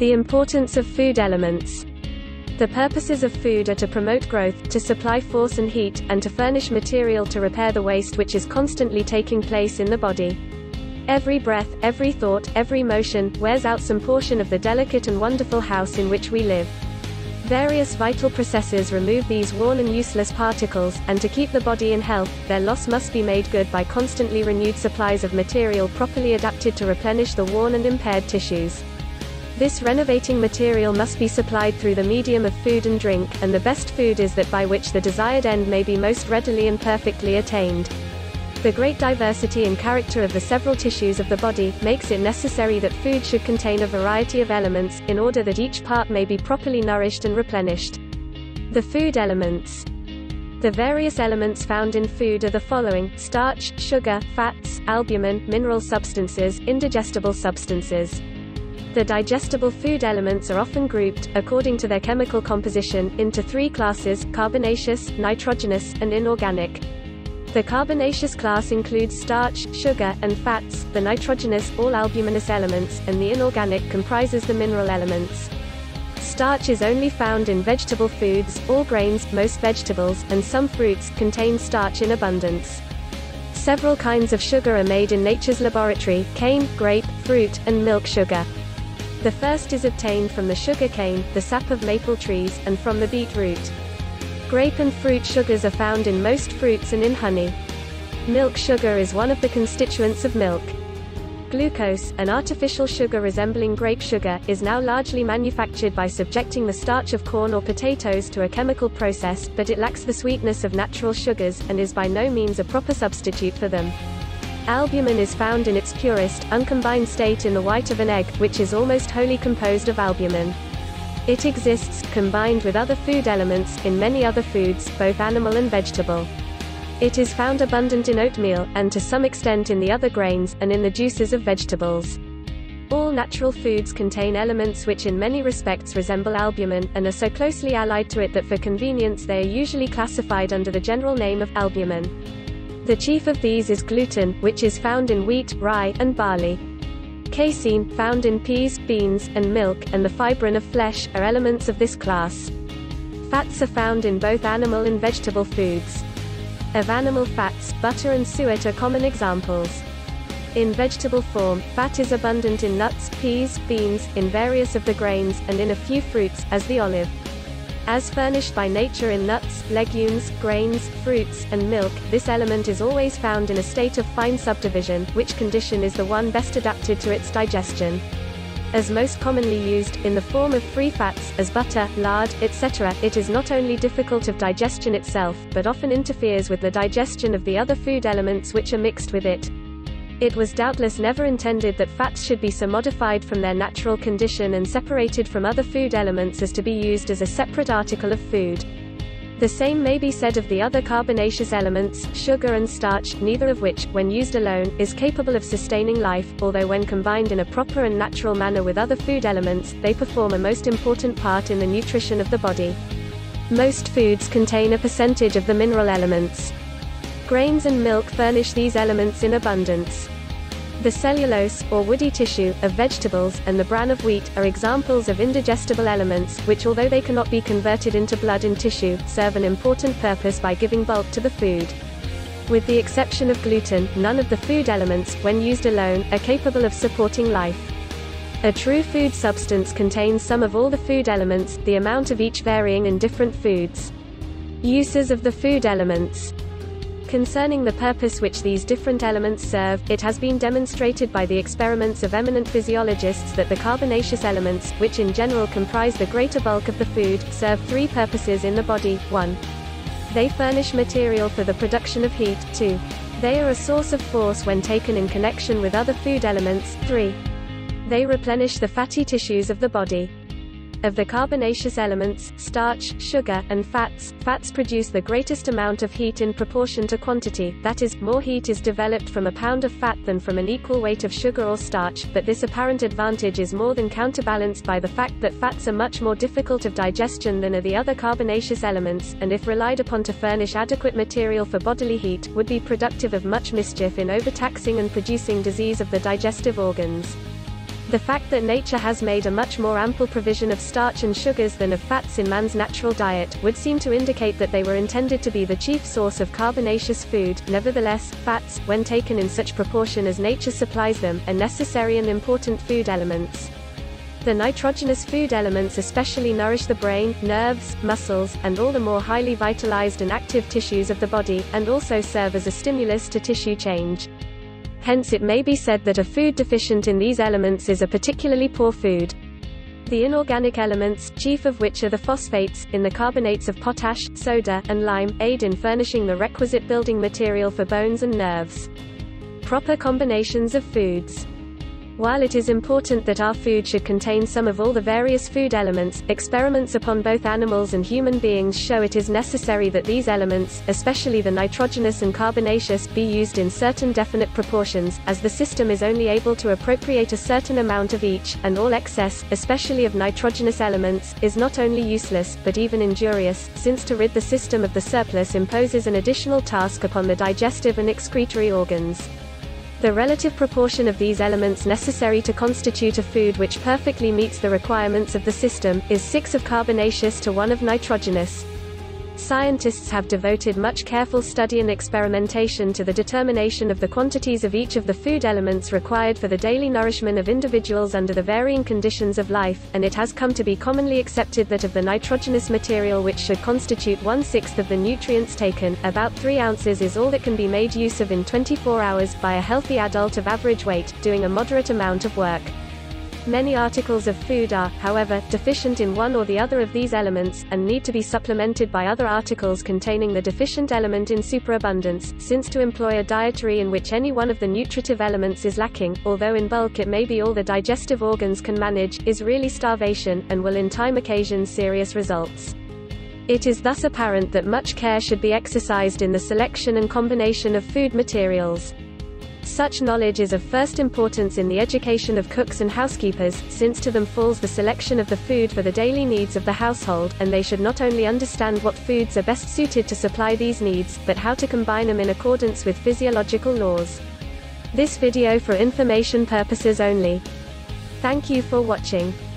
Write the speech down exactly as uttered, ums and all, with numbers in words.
The importance of food elements. The purposes of food are to promote growth, to supply force and heat, and to furnish material to repair the waste which is constantly taking place in the body. Every breath, every thought, every motion, wears out some portion of the delicate and wonderful house in which we live. Various vital processes remove these worn and useless particles, and to keep the body in health, their loss must be made good by constantly renewed supplies of material properly adapted to replenish the worn and impaired tissues. This renovating material must be supplied through the medium of food and drink, and the best food is that by which the desired end may be most readily and perfectly attained. The great diversity and character of the several tissues of the body makes it necessary that food should contain a variety of elements, in order that each part may be properly nourished and replenished. The food elements. The various elements found in food are the following: starch, sugar, fats, albumen, mineral substances, indigestible substances. The digestible food elements are often grouped, according to their chemical composition, into three classes: carbonaceous, nitrogenous, and inorganic. The carbonaceous class includes starch, sugar, and fats, the nitrogenous, all albuminous elements, and the inorganic comprises the mineral elements. Starch is only found in vegetable foods. All grains, most vegetables, and some fruits contain starch in abundance. Several kinds of sugar are made in nature's laboratory: cane, grape, fruit, and milk sugar. The first is obtained from the sugar cane, the sap of maple trees, and from the beetroot. Grape and fruit sugars are found in most fruits and in honey. Milk sugar is one of the constituents of milk. Glucose, an artificial sugar resembling grape sugar, is now largely manufactured by subjecting the starch of corn or potatoes to a chemical process, but it lacks the sweetness of natural sugars, and is by no means a proper substitute for them. Albumen is found in its purest, uncombined state in the white of an egg, which is almost wholly composed of albumen. It exists, combined with other food elements, in many other foods, both animal and vegetable. It is found abundant in oatmeal, and to some extent in the other grains, and in the juices of vegetables. All natural foods contain elements which in many respects resemble albumen, and are so closely allied to it that for convenience they are usually classified under the general name of albumen. The chief of these is gluten, which is found in wheat, rye, and barley. Casein, found in peas, beans, and milk, and the fibrin of flesh, are elements of this class. Fats are found in both animal and vegetable foods. Of animal fats, butter and suet are common examples. In vegetable form, fat is abundant in nuts, peas, beans, in various of the grains, and in a few fruits, as the olive. As furnished by nature in nuts, legumes, grains, fruits, and milk, this element is always found in a state of fine subdivision, which condition is the one best adapted to its digestion. As most commonly used, in the form of free fats, as butter, lard, et cetera, it is not only difficult of digestion itself, but often interferes with the digestion of the other food elements which are mixed with it. It was doubtless never intended that fats should be so modified from their natural condition and separated from other food elements as to be used as a separate article of food. The same may be said of the other carbonaceous elements, sugar and starch, neither of which, when used alone, is capable of sustaining life, although when combined in a proper and natural manner with other food elements, they perform a most important part in the nutrition of the body. Most foods contain a percentage of the mineral elements. Grains and milk furnish these elements in abundance. The cellulose, or woody tissue, of vegetables, and the bran of wheat, are examples of indigestible elements, which although they cannot be converted into blood and tissue, serve an important purpose by giving bulk to the food. With the exception of gluten, none of the food elements, when used alone, are capable of supporting life. A true food substance contains some of all the food elements, the amount of each varying in different foods. Uses of the food elements. Concerning the purpose which these different elements serve, it has been demonstrated by the experiments of eminent physiologists that the carbonaceous elements, which in general comprise the greater bulk of the food, serve three purposes in the body. one. They furnish material for the production of heat. two. They are a source of force when taken in connection with other food elements. three. They replenish the fatty tissues of the body. Of the carbonaceous elements, starch, sugar, and fats, fats produce the greatest amount of heat in proportion to quantity, that is, more heat is developed from a pound of fat than from an equal weight of sugar or starch, but this apparent advantage is more than counterbalanced by the fact that fats are much more difficult of digestion than are the other carbonaceous elements, and if relied upon to furnish adequate material for bodily heat, would be productive of much mischief in overtaxing and producing disease of the digestive organs. The fact that nature has made a much more ample provision of starch and sugars than of fats in man's natural diet, would seem to indicate that they were intended to be the chief source of carbonaceous food. Nevertheless, fats, when taken in such proportion as nature supplies them, are necessary and important food elements. The nitrogenous food elements especially nourish the brain, nerves, muscles, and all the more highly vitalized and active tissues of the body, and also serve as a stimulus to tissue change. Hence it may be said that a food deficient in these elements is a particularly poor food. The inorganic elements, chief of which are the phosphates, in the carbonates of potash, soda, and lime, aid in furnishing the requisite building material for bones and nerves. Proper combinations of foods. While it is important that our food should contain some of all the various food elements, experiments upon both animals and human beings show it is necessary that these elements, especially the nitrogenous and carbonaceous, be used in certain definite proportions, as the system is only able to appropriate a certain amount of each, and all excess, especially of nitrogenous elements, is not only useless, but even injurious, since to rid the system of the surplus imposes an additional task upon the digestive and excretory organs. The relative proportion of these elements necessary to constitute a food which perfectly meets the requirements of the system, is six of carbonaceous to one of nitrogenous. Scientists have devoted much careful study and experimentation to the determination of the quantities of each of the food elements required for the daily nourishment of individuals under the varying conditions of life, and it has come to be commonly accepted that of the nitrogenous material which should constitute one-sixth of the nutrients taken, about three ounces is all that can be made use of in twenty-four hours, by a healthy adult of average weight, doing a moderate amount of work. Many articles of food are, however, deficient in one or the other of these elements, and need to be supplemented by other articles containing the deficient element in superabundance, since to employ a dietary in which any one of the nutritive elements is lacking, although in bulk it may be all the digestive organs can manage, is really starvation, and will in time occasion serious results. It is thus apparent that much care should be exercised in the selection and combination of food materials. Such knowledge is of first importance in the education of cooks and housekeepers, since to them falls the selection of the food for the daily needs of the household, and they should not only understand what foods are best suited to supply these needs, but how to combine them in accordance with physiological laws. This video for information purposes only. Thank you for watching.